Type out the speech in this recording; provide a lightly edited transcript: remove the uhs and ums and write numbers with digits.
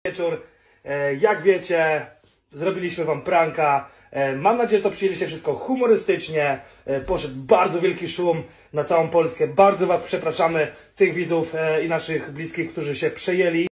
Wieczór. Jak wiecie, zrobiliśmy wam pranka. Mam nadzieję, że to przyjęliście wszystko humorystycznie. Poszedł bardzo wielki szum na całą Polskę. Bardzo was przepraszamy, tych widzów i naszych bliskich, którzy się przejęli.